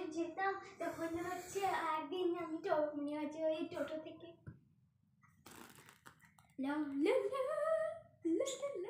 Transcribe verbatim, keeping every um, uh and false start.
যেতাম তখন হচ্ছে একদিন আমি মানে হচ্ছে ওই টোটো থেকে লা লা লা লা লা